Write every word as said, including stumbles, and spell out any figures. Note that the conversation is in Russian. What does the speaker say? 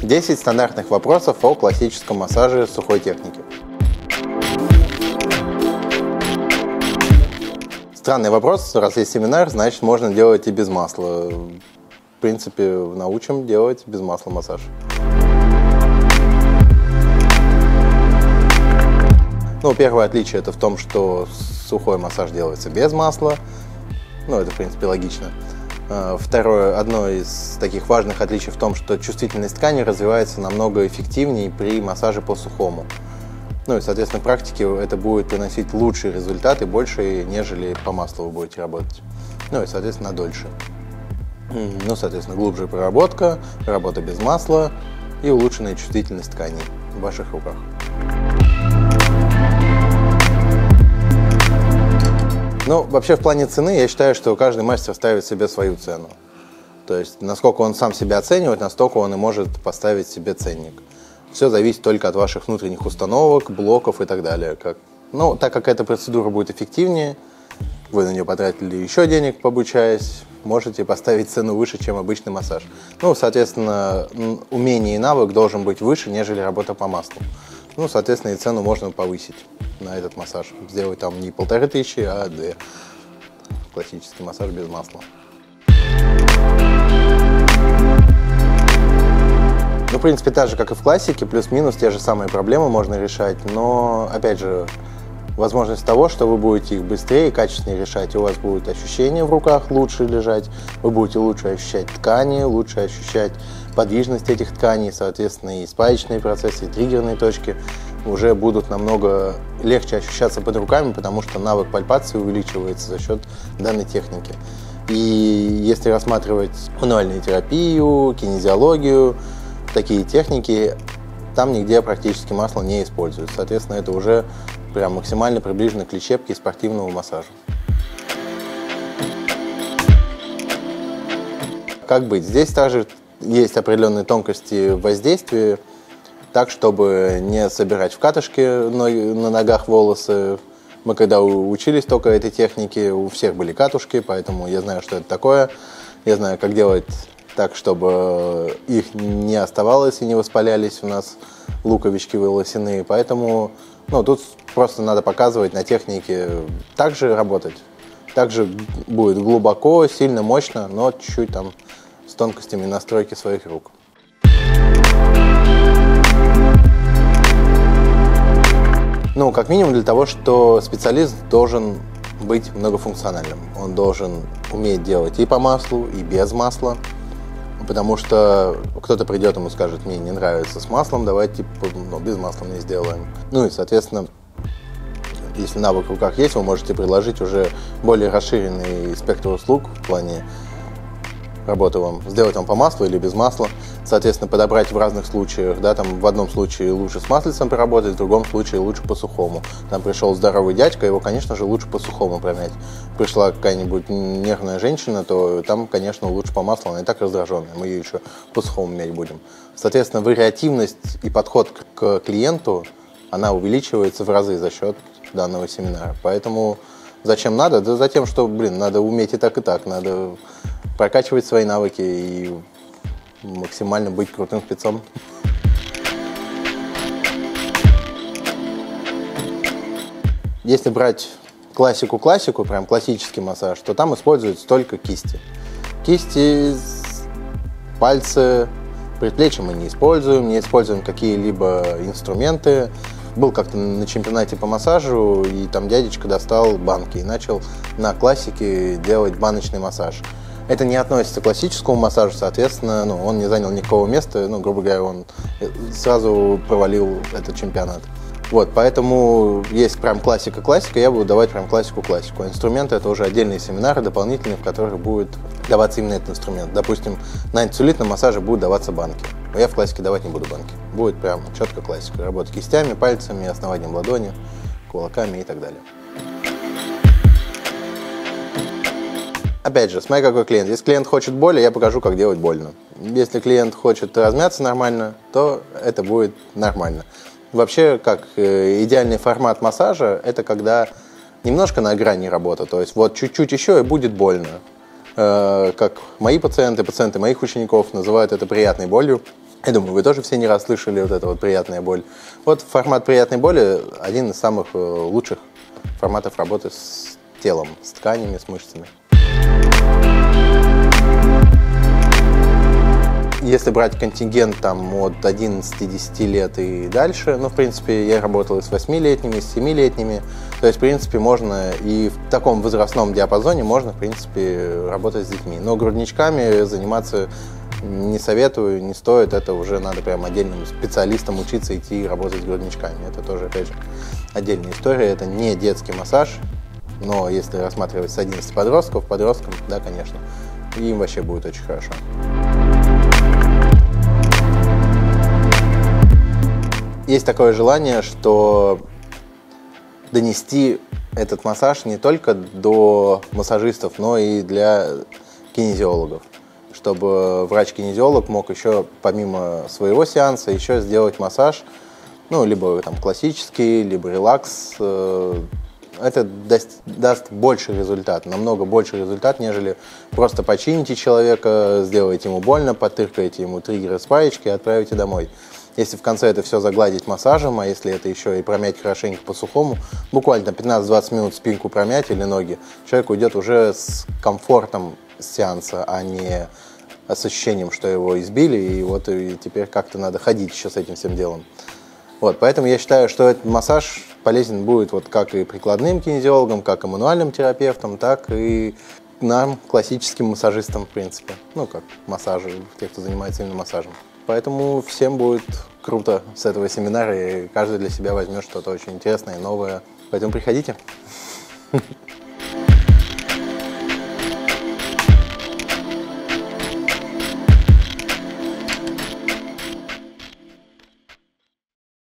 десять стандартных вопросов о классическом массаже сухой техники. Странный вопрос, раз есть семинар, значит можно делать и без масла. В принципе, научим делать без масла массаж. Ну, первое отличие это в том, что сухой массаж делается без масла. Ну, это, в принципе, логично. Второе, одно из таких важных отличий в том, что чувствительность ткани развивается намного эффективнее при массаже по сухому. Ну и, соответственно, в практике это будет приносить лучшие результаты, больше, нежели по маслу вы будете работать. Ну и, соответственно, дольше. Ну, соответственно, глубже проработка, работа без масла и улучшенная чувствительность тканей в ваших руках. Ну, вообще, в плане цены, я считаю, что каждый мастер ставит себе свою цену. То есть, насколько он сам себя оценивает, настолько он и может поставить себе ценник. Все зависит только от ваших внутренних установок, блоков и так далее. Как... Ну, так как эта процедура будет эффективнее, вы на нее потратили еще денег, обучаясь, можете поставить цену выше, чем обычный массаж. Ну, соответственно, умение и навык должен быть выше, нежели работа по маслу. Ну, соответственно, и цену можно повысить на этот массаж. Сделать там не полторы тысячи, а две. Классический массаж без масла. Ну, в принципе, так же, как и в классике, плюс-минус те же самые проблемы можно решать. Но, опять же, возможность того, что вы будете их быстрее и качественнее решать, у вас будет ощущение в руках лучше лежать, вы будете лучше ощущать ткани, лучше ощущать подвижность этих тканей, соответственно, и спаечные процессы, и триггерные точки уже будут намного легче ощущаться под руками, потому что навык пальпации увеличивается за счет данной техники. И если рассматривать мануальную терапию, кинезиологию, такие техники, там нигде практически масло не используется. Соответственно, это уже прям максимально приближено к лечебке и спортивному массажу. Как быть? Здесь также есть определенные тонкости воздействия, так, чтобы не собирать в катышке на ногах волосы. Мы когда учились только этой технике, у всех были катушки, поэтому я знаю, что это такое. Я знаю, как делать так, чтобы их не оставалось и не воспалялись у нас луковички волосяные. Поэтому ну, тут просто надо показывать на технике, также работать. Также будет глубоко, сильно, мощно, но чуть-чуть там с тонкостями настройки своих рук. Ну, как минимум для того, что специалист должен быть многофункциональным. Он должен уметь делать и по маслу, и без масла. Потому что кто-то придет ему скажет, мне не нравится с маслом, давайте ну, без масла мне сделаем. Ну и, соответственно, если навык в руках есть, вы можете предложить уже более расширенный спектр услуг в плане работы вам, сделать вам по маслу или без масла. Соответственно, подобрать в разных случаях, да, там в одном случае лучше с маслицем поработать, в другом случае лучше по сухому. Там пришел здоровый дядька, его, конечно же, лучше по сухому промять. Пришла какая-нибудь нервная женщина, то там, конечно, лучше по маслу, она и так раздраженная, мы ее еще по сухому мять будем. Соответственно, вариативность и подход к клиенту, она увеличивается в разы за счет данного семинара. Поэтому зачем надо? Да за тем, что, блин, надо уметь и так, и так, надо прокачивать свои навыки и максимально быть крутым спецом. Если брать классику-классику, прям классический массаж, то там используются только кисти. Кисти, пальцы, предплечья мы не используем, не используем какие-либо инструменты. Был как-то на чемпионате по массажу, и там дядечка достал банки и начал на классике делать баночный массаж. Это не относится к классическому массажу, соответственно, ну, он не занял никакого места, ну, грубо говоря, он сразу провалил этот чемпионат. Вот, поэтому есть прям классика-классика, я буду давать прям классику-классику. Инструменты — это уже отдельные семинары дополнительные, в которых будет даваться именно этот инструмент. Допустим, на инсулитном массаже будут даваться банки, но я в классике давать не буду банки. Будет прям четко классика. Работа кистями, пальцами, основанием ладони, кулаками и так далее. Опять же, смотри, какой клиент. Если клиент хочет боли, я покажу, как делать больно. Если клиент хочет размяться нормально, то это будет нормально. Вообще, как идеальный формат массажа, это когда немножко на грани работа. То есть вот чуть-чуть еще и будет больно. Как мои пациенты, пациенты моих учеников называют это приятной болью. Я думаю, вы тоже все не раз слышали вот это вот приятная боль. Вот формат приятной боли один из самых лучших форматов работы с телом, с тканями, с мышцами. Если брать контингент там, от одиннадцати-десяти лет и дальше, ну, в принципе, я работал и с восьмилетними, и с семилетними. То есть, в принципе, можно и в таком возрастном диапазоне можно, в принципе, работать с детьми. Но грудничками заниматься не советую, не стоит. Это уже надо прям отдельным специалистам учиться идти и работать с грудничками. Это тоже, опять же, отдельная история. Это не детский массаж, но если рассматривать с одиннадцати подростков, подросткам, да, конечно, им вообще будет очень хорошо. Есть такое желание, что донести этот массаж не только до массажистов, но и для кинезиологов. Чтобы врач-кинезиолог мог еще, помимо своего сеанса, еще сделать массаж, ну, либо там классический, либо релакс. Это даст, даст больший результат, намного больший результат, нежели просто почините человека, сделаете ему больно, потыркаете ему триггеры с паечки и отправите домой. Если в конце это все загладить массажем, а если это еще и промять хорошенько по-сухому, буквально пятнадцать-двадцать минут спинку промять или ноги, человек уйдет уже с комфортом сеанса, а не с ощущением, что его избили, и вот и теперь как-то надо ходить еще с этим всем делом. Вот, поэтому я считаю, что этот массаж полезен будет вот как и прикладным кинезиологам, как и мануальным терапевтам, так и нам, классическим массажистам, в принципе. Ну, как массажи, те, кто занимается именно массажем. Поэтому всем будет круто с этого семинара, и каждый для себя возьмет что-то очень интересное, новое. Поэтому приходите.